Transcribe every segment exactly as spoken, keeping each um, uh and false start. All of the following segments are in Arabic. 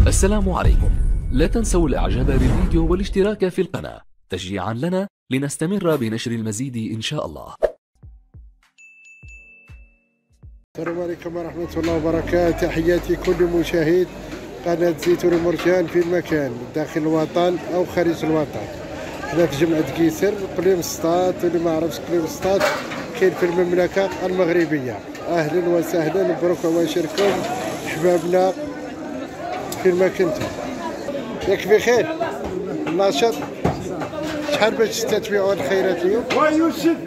السلام عليكم. لا تنسوا الاعجاب بالفيديو والاشتراك في القناة تشجيعا لنا لنستمر بنشر المزيد ان شاء الله. السلام عليكم ورحمة الله وبركاته. تحياتي كل مشاهد قناة زيتون المرجان في المكان داخل الوطن او خارج الوطن. حنا في جمعة قيسر قليم سطات، واللي ما عرفش قليم سطات كاين في المملكة المغربية. اهلا وسهلا، مبروك وباشركم حبابنا في المكنتو. ياك بخير؟ ناشط؟ شحال باش تتبعوا الخيرات اليوم؟ ويوسف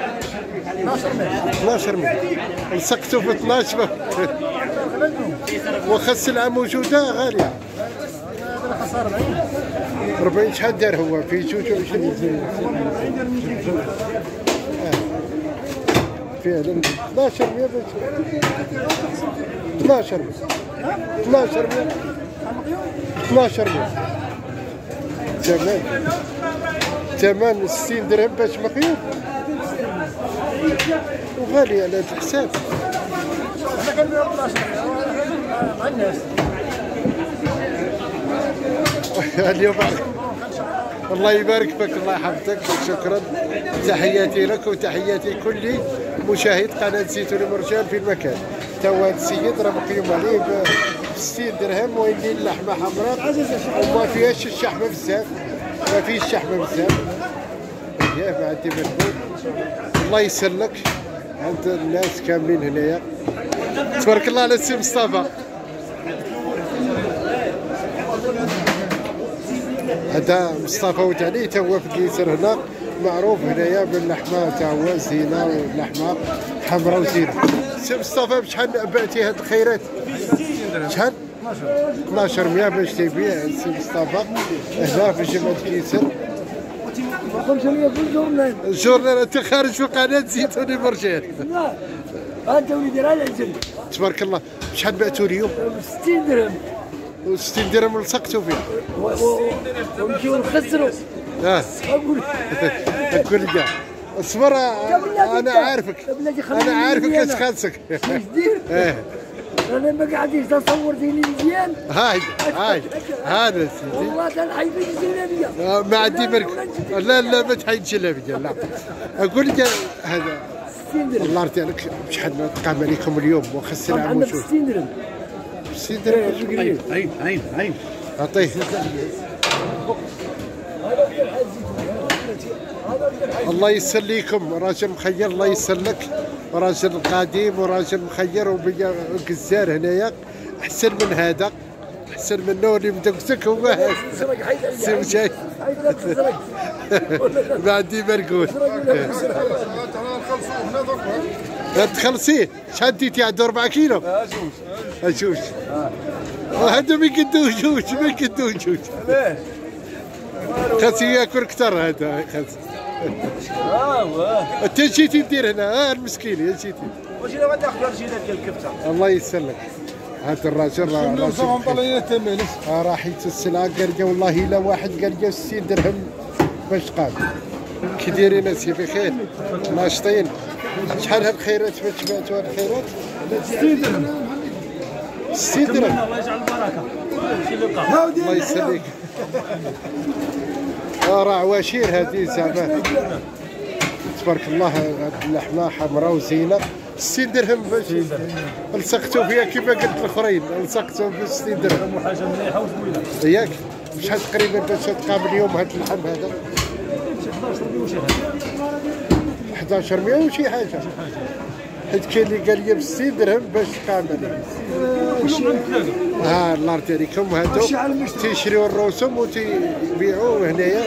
اثناش مليون. لصقتوا في اثناش واخا السلعة موجودة غالية. أربعين شحال دار هو في جوج وعشرين؟ فعلا اثناش مليون باش اثناش مليون اثناش مليون اثناش مليون. تمام تمام. ستين درهم باش مقيوم وغالي على هذا الحساب. انا كنبيعو اثناش مع الناس اليوم. الله يبارك فيك، الله يحفظك، شكرا. تحياتي لك وتحياتي كل مشاهد قناة زيتون المرجان في المكان. تا هو هذا السيد راه مقيوم عليه ب ستين درهم ويدير اللحمة حمراء وما فيهاش الشحمة بزاف، ما فيش الشحمة بزاف. ياه ما عندي مجهود. الله يسلك عند الناس كاملين هنايا. تبارك الله على السي مصطفى. هذا مصطفى وتعني تا هو في قيسر هنا معروف هنايا باللحمه تا هو زينه واللحمه حمراء وزينه. سي مصطفى بشحال بعتي هاد الخيرات؟ شحال؟ اثناش مليون باش تبيع سي مصطفى هنا في جمعة قيسر. خمسة مليون في الجورنال. الجورنال انت خارج في قناه زيتون المرجان. لا انت وليدي راه العجل. تبارك الله. بشحال بعتوا اليوم؟ ستين درهم. وستين درهم لصقتوا فيه. ونمشيو نخسروا. اه اقول اقول كاع اصبر. انا عارفك انا عارفك اش خاصك. اش دير؟ اه انا ما قاعدينش تصور ديني مزيان. هاي هاي هذا سيدي. والله كنحيد الجلابيه. آه ما عندي برك. لا لا ما تحيد جلابيه لا. اقول لك هذا ستين درهم. الله يرضي عليك. شحال تقام عليكم اليوم واخا السلعه عندنا موجود؟ ستين درهم. ستين درهم. عين عين عين عين عطيه. الله يسليكم. راجل مخير الله يسلك، راجل قديم وراجل مخير وبيا قزار هنايا. احسن من هذا، احسن منه اللي مدقسك هو هذا. سي مشاي ما عندي مرقول. تخلصيه شحال ديتي؟ عنده أربعة كيلو. جوج جوج. وهذا ما يقدوش جوج، ما يقدوش جوج. خاص ياكل كثر هذا خاص. اه انت جيتي دير هنا ها المسكين يا جيتي. واش انا غادي ناخذ الرجيله ديال الكبته. الله يسلك. هذا الراجل راه راجل آه راح السلعه قال لي والله الا واحد قال لي ستين درهم باش قال. كي دايرين اسي بخير؟ ناشطين. شحال هاد الخيرات باش بعتوا هاد الخيرات؟ ستين درهم. ستين درهم. الله يجعل البركه. شي اللي بقى. الله يسليك. آه راه عواشير هذه زعما تبارك الله. هاد اللحمه حمراء وزينه. ستين درهم باش لصقتوا فيها كيما قلت الاخرين، لصقتوا ب ستين درهم. حاجه مليحه وزوينه. ياك شحال تقريبا باش تقام اليوم هذا اللحم هذا؟ احداش مية وشي حاجه. حيت كاين اللي قال لي ب ستين درهم باش تقام عليه. ها الله يرضي عليكم. هادو تيشريو الرسوم وتيبيعوا هنايا.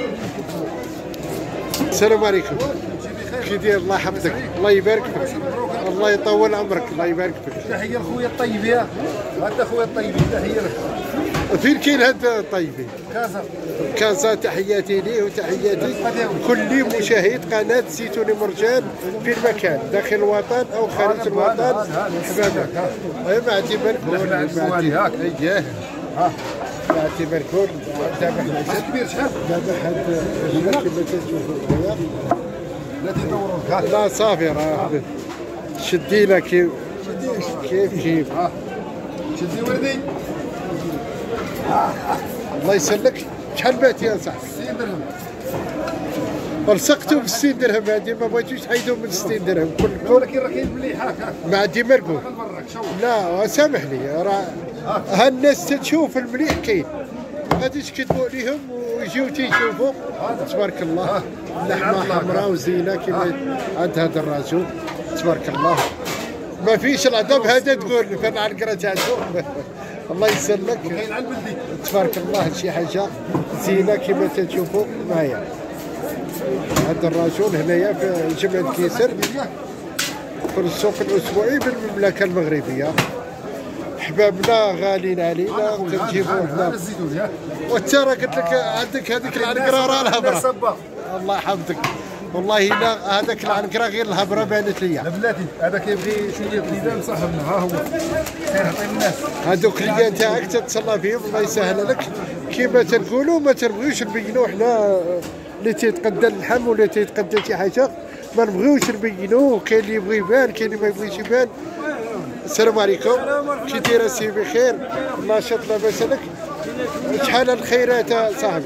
السلام عليكم. كي داير؟ الله يحفظك، الله يبارك فيك، الله يطول عمرك، الله يبارك فيك. تحيه لخويا الطيبي. هذا خويا الطيبي تحيه لك. فين كاين هذا الطيبي؟ كازا. كازا. تحياتي ليه وتحياتي كل مشاهد قناة زيتون المرجان في المكان داخل الوطن او خارج الوطن. حبابك اي ما عندي مركون. ما عندي هاك اييه. ها ما عندي مركون. دابا كبير شحال؟ دابا هاد الجبال كما تشوفوا هنايا. لا تدوروا لا صافي راه شدينا كيف كيف كيف. شدي وردي. الله يسلك. شحال بات يا صاحبي؟ ستين درهم. لصقتو ب ستين درهم هادي ما بغيتوش تحيدو من ستين درهم كلكم. ولكن راه كاين مليح هاك هاك. ما عندي ما نقول. نوريك شوف. لا سامحني راه ها الناس تشوف المليح كاين. غاديش كيدبوا عليهم ويجيو تيشوفوا. تبارك الله. اللحمه حمراء وزينه كيما عند هذا الرجل. تبارك الله. ما فيش العظم هذا تقول فانا على القرا تاعو. الله يسلمك. كاين على البلدي. تبارك الله شي حاجه زينه كما تشوفوا معايا. هذا الرجل هنايا في جمعة كيسر في السوق الاسبوعي بالمملكه المغربيه. احبابنا غاليين علينا تنجيبوا هنا. الزيتون ياك. وانت راه قلت لك عندك هذيك العنقره راه الهبره. الله يحفظك. والله لا هذاك العنقره غير الهبره بانت ليا. لا بلاتي هذا كيبغي شويه طيبان صاحبنا ها هو. خير عطيه الناس. هذوك اللي تاعك تتسلى فيهم الله يسهل لك. كيما تنقولوا ما تنبغيوش نبينوا حنا اللي تيتقدى اللحم ولا تيتقدى شي حاجه ما نبغيوش نبينوه. كاين اللي يبغي يبان كاين اللي ما يبغيش يبان. السلام عليكم. كي داير سي بخير؟ ناشط لاباس لك؟ شحال الخيرات صاحبي؟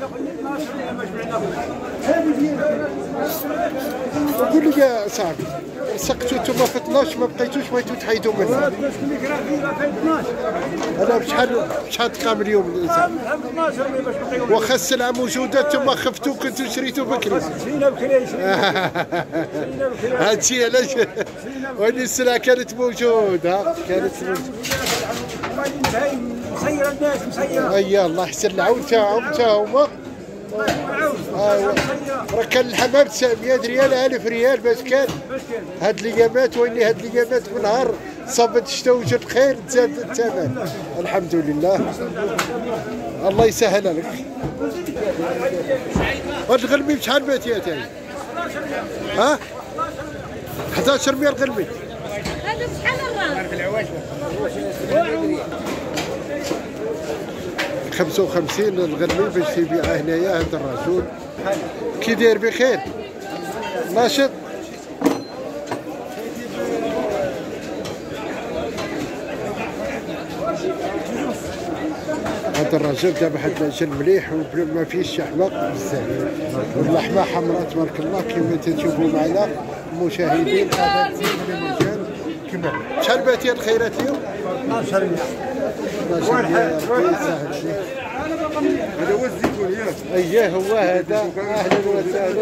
قول لي يا صاحبي سقتو نتوما في اثناش ما بقيتوش بغيتو تحيدوا منها. انا بشحال بشحال تقام اليوم؟ واخا السلعه موجوده نتوما خفتوا كنتو شريتو بكري. شرينا بكري هادشي علاش وين السلعه كانت موجوده كانت مسيره الناس مسيره. اي الله يحسن العون تاعهم تا هما. ايوا راه كان الحمام تسعمية ريال ألف ريال باش كان. هاد الايامات وين هاد الايامات بالنهار صابت الشتا وجات الخير تزاد الثمن. الحمد لله. الله يسهل لك. هاد الغلمي بشحال بات يا تاعي؟ ها؟ حداش ريال الغلمي. هذا بشحال الراس؟ خمسة وخمسين الغلمي باش تبيعها هنايا. هذا الرجل كي داير بخير؟ ناشط. هذا الرجل دابا واحد العجل مليح وما فيهش شحمه بزاف واللحمه حمراء تبارك الله كما تشوفوا معنا المشاهدين. هذا المكان كما شحال باتي الخيرات اليوم؟ اثناش ريال. اثناش ريال ربي يسهل شي. هذا هو الزيتون ياك. اييه هو هذا. اهلا وسهلا.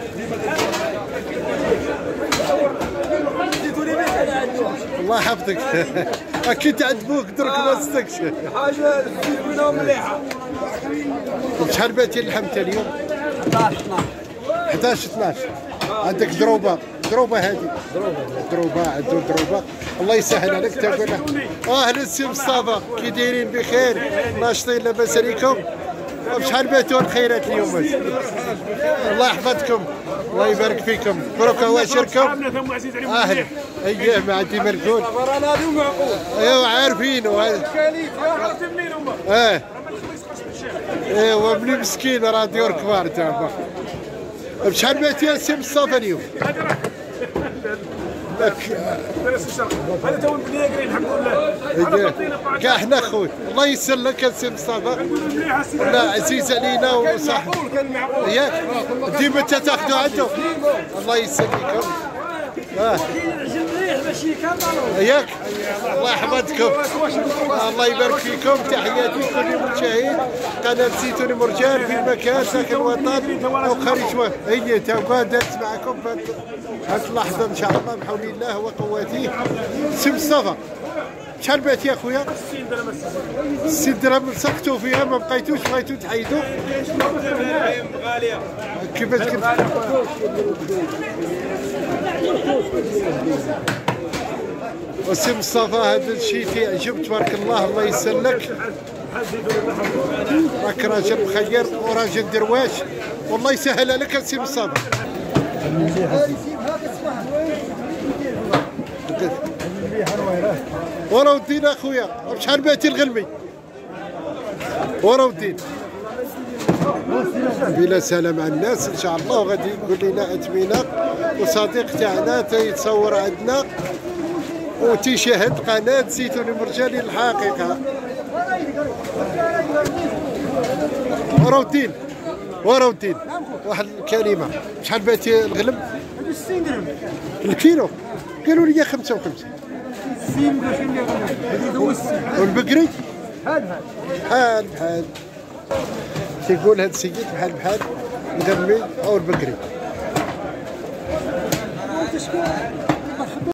الله يحفظك. اكيد عند بوك درك ما صدقش. حاجه زيتونه مليحه. شحال باتي اللحم تا اليوم؟ اثناش حداش اثناش. عندك دروبه دروبه هذه دروبه عنده دروبه. الله يسهل عليك تقول اهلا السي مصطفى كي دايرين بخير ناشطين لاباس عليكم؟ شحال باتوا الخيرات اليوم؟ الله يحفظكم الله يبارك فيكم. مبروك واشركم. اهلا اييه ما عندي مركون. ايوا عارفينه هذا. اه ايوا ملي مسكين راه ديور كبار تاعنا. بشحال باتي يا سي مصطفى اليوم؟ هذا تو البنيه الحمد لله. كاع حنا خويا الله يسلمك السي مصطفى. لا عزيز علينا وصح ياك ديما تاخذوا عنده. الله يسلمكم. اه ياك الله يحفظكم. الله يبارك فيكم. تحياتي لكل مشاهد قناه زيتون مرجان في المكان ساكن الوطن او خارج. هي توقع دارت معكم في هذه اللحظه ان شاء الله بحول الله وقوته. سي مصطفى شحال بات يا خويا؟ ستين درهم. ستين درهم لصقتوا فيها ما بقيتوش بغيتوا تحيدوا؟ غاليه. كيفاش كنت؟ وسي مصطفى هذا الشيء تيعجب تبارك الله. الله يسلك. راك راجل مخير وراجل درواش والله يسهل لك السي مصطفى. ورا ودينا اخويا بشحال باتي الغلمي؟ ورا ودينا بلا سلام على الناس ان شاء الله. وغادي يقول لنا اثمنه وصديق تاعنا تيتصور عندنا وتيشاهد قناه زيتون المرجاني الحقيقه. وراوتين وراوتين واحد الكلمه شحال باتي الغلم؟ هذا ستين درهم الكيلو قالوا لي خمسة وخمسين. ستين ماشي اللي غلب هذه هو السين. والبقري بحال بحال بحال بحال تيقول هذا السيد بحال بحال مدمي او البقري.